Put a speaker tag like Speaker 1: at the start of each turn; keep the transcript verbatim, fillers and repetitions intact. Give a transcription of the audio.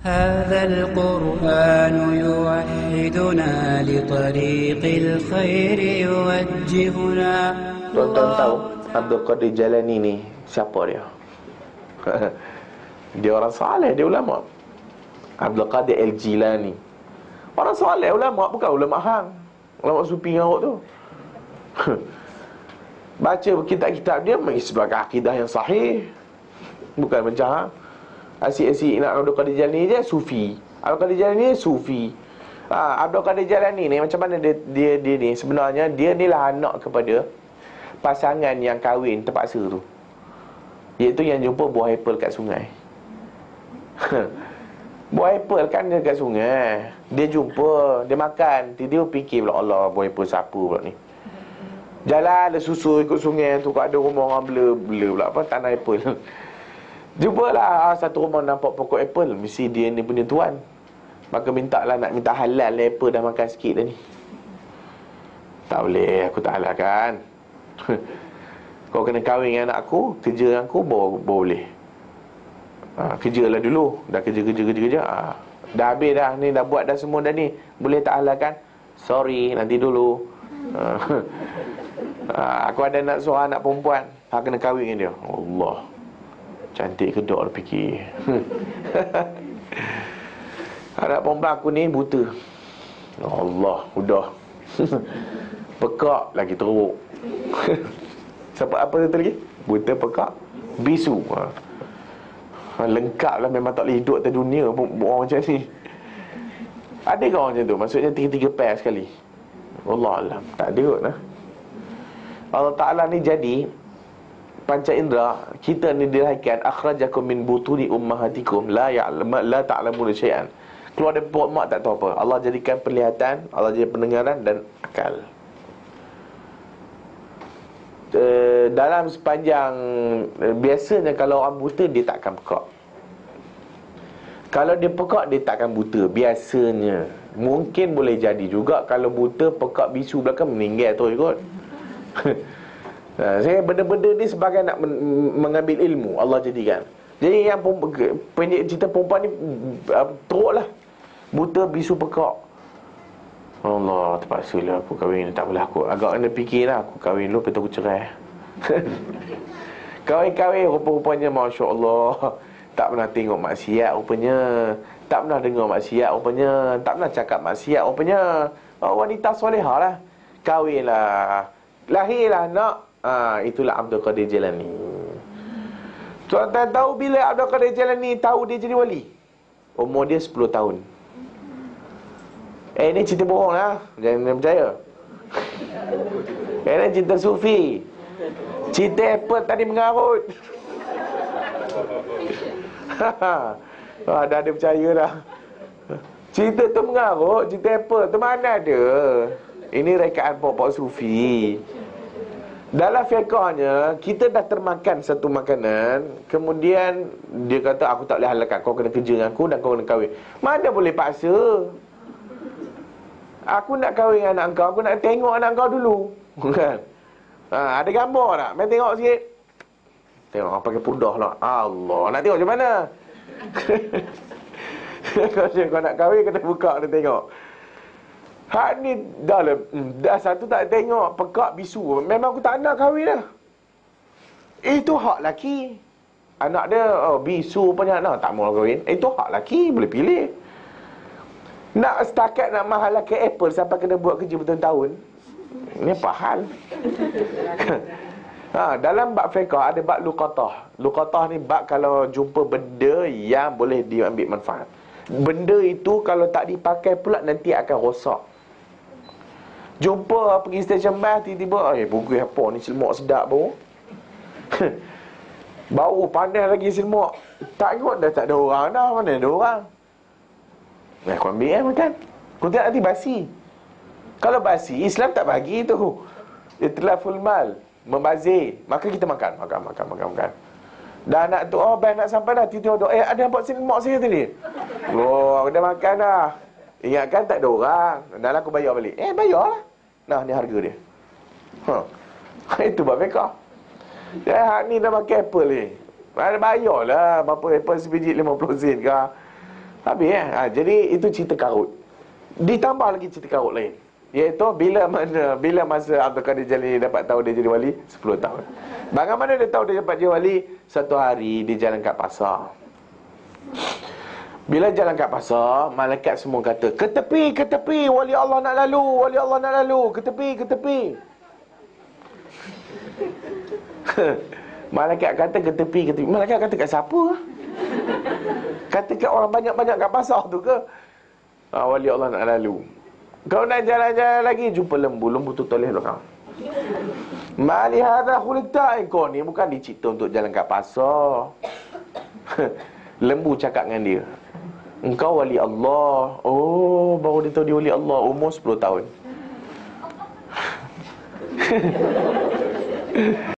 Speaker 1: هذا القرآن يوحدنا لطريق الخير يوجهنا.
Speaker 2: Tuan-tuan tahu Abdul Qadir Jalani ni siapa dia? Dia orang saleh, dia ulama. Abdul Qadir Al-Jilani orang saleh, ulama, bukan ulama hang, ulama sufi ngarut tu. Baca kitab-kitab dia sebagai akidah yang sahih, bukan macam hang asyik-asyik nak Abdul Qadir Jalani je sufi. Abdul Qadir Jalani ni sufi. Ha, Abdul Qadir Jalani ni macam mana dia, dia dia ni sebenarnya dia ni lah anak kepada pasangan yang kahwin terpaksa tu, iaitu yang jumpa buah apple kat sungai. Buah apple kan dia kat sungai, dia jumpa, dia makan, tiba-tiba fikir pula, Allah, buah apple siapa pula ni. Jalan ada susu ikut sungai tu, ada rumah orang bela-bela pula apa, tanah apple. Jumpalah satu rumah nampak pokok apple, mesti dia ni punya tuan. Maka minta lah, nak minta halal apple, dah makan sikit dah ni. Tak boleh, aku tak halalkan. Kau kena kahwin dengan anak aku, kerja dengan aku, baru, baru boleh. Ha, kerjalah dulu. Dah kerja-kerja-kerja-kerja ha. Dah habis dah, ni dah buat dah semua dah ni, boleh tak halalkan? Sorry, nanti dulu. Ha. Ha, aku ada nak seorang anak perempuan, ha, kena kahwin dengan dia. Allah, cantik kedok dia fikir. Anak perempuan aku ni buta. Allah, udah. Pekak lagi teruk. Siapa apa tu lagi? Buta, pekak, bisu. Ha. Lengkap lah, memang tak boleh hidup atas dunia orang macam ni. Ada ke orang macam tu? Maksudnya tiga-tiga pair sekali? Allah Alam, tak ada kot lah. Allah Ta'ala ni jadi panca indera kita ni dilahirkan, akhrajakum min butuni ummahatikum la ya'lam la ta'lamuna syai'an. Keluar dari perut mak tak tahu apa. Allah jadikan penglihatan, Allah jadikan pendengaran dan akal. Uh, dalam sepanjang uh, biasanya kalau orang buta dia takkan pekak. Kalau dia pekak dia takkan buta biasanya. Mungkin boleh jadi juga kalau buta pekak bisu belakang meninggal tu ikut. Nah, saya benda-benda ni sebagai nak men- mengambil ilmu Allah jadikan. Jadi yang pendek cerita perempuan ni uh, teruk lah, buta bisu pekak. Allah, terpaksa lah aku kahwin. Tak boleh, aku agak kena fikir lah, aku kahwin dulu, lepas tu aku cerai. Kahwin-kahwin rupa-rupanya Masya Allah, tak pernah tengok maksiat rupanya, tak pernah dengar maksiat rupanya, tak pernah cakap maksiat rupanya. Oh, wanita solehah lah. Kahwin lah, lahirlah anak. Ha, itulah Abdul Qadir Jalani. Tuan-tuan tahu bila Abdul Qadir Jalani tahu dia jadi wali? Umur dia sepuluh tahun. Eh, ini cerita bohong lah, jangan percaya. Eh, ini cerita sufi. Cerita apple tadi mengarut. Ah, dah ada percaya dah. Cerita tu mengarut, cerita apple tu mana ada. Ini rekaan pokok sufi. Dalam fiqahnya, kita dah termakan satu makanan, kemudian dia kata aku tak boleh halalkan, kau kena kerja dengan aku dan kau kena kahwin. Mana boleh paksa? Aku nak kahwin dengan anak kau, aku nak tengok anak kau dulu. Kan? Ha, ada gambar tak? Main tengok sikit. Tengok orang pakai purdah lah. Allah, nak tengok macam mana? Kalau kau nak kahwin, kena buka, kena tengok. Hak ni dah lah, dah satu tak tengok, pekak bisu. Memang aku tak nak kahwin lah. Itu hak laki. Anak dia, oh bisu punya anak, tak mau kahwin. Itu hak laki, boleh pilih. Nak setakat nak mahalkan apple sampai kena buat kerja bertahun-tahun, ini apa hal? Ha, dalam bab fiqah ada bab luqatah. Luqatah ni bab kalau jumpa benda yang boleh diambil manfaat. Benda itu kalau tak dipakai pula nanti akan rosak. Jumpa pergi stesen bas, tiba-tiba eh buku apa ni, selmok sedap bau. Bau panas lagi selmok. Tak ikut dah, tak ada orang dah, mana ada orang. Nah, kau ambil kan makan. Kau tak nanti basi. Kalau basi, Islam tak bagi tu. Itlaful mal, membazir. Maka kita makan, makan, makan, makan, makan. Dah nak tu, oh baik nak sampai dah, tiba-tiba eh ada buat selmok saya tadi. Oh, aku dah makan dah. Ingatkan tak ada orang. Dah lah aku bayar balik. Eh, bayarlah. Nah, ni harga dia. Ha. Itu bab fiqah. Dia hak ni dah makan apple ni. Bayarlah. Berapa apple sebiji lima puluh sen ke? Habis eh? Ha, jadi itu cerita karut. Ditambah lagi cerita karut lain, iaitu bila mana bila masa Abdul Qadir Jalani dapat tahu dia jadi wali, sepuluh tahun. Bagaimana dia tahu dia dapat jadi wali? Satu hari dia jalan kat pasar. Bila jalan kat pasar, malaikat semua kata, ke tepi, ke tepi, wali Allah nak lalu, wali Allah nak lalu, ke tepi, ke tepi. Malaikat kata ke tepi, ke tepi. Malaikat kata kat siapa? Kata kat orang banyak-banyak kat pasar tu ke? Ha, wali Allah nak lalu. Kau nak jalan-jalan lagi, jumpa lembu. Lembu tu toleh belakang. Mali hadha khuliqta. Kau ni bukan dicipta untuk jalan kat pasar. Lembu cakap dengan dia, engkau wali Allah. Oh, baru dia tahu dia wali Allah. Umur sepuluh tahun.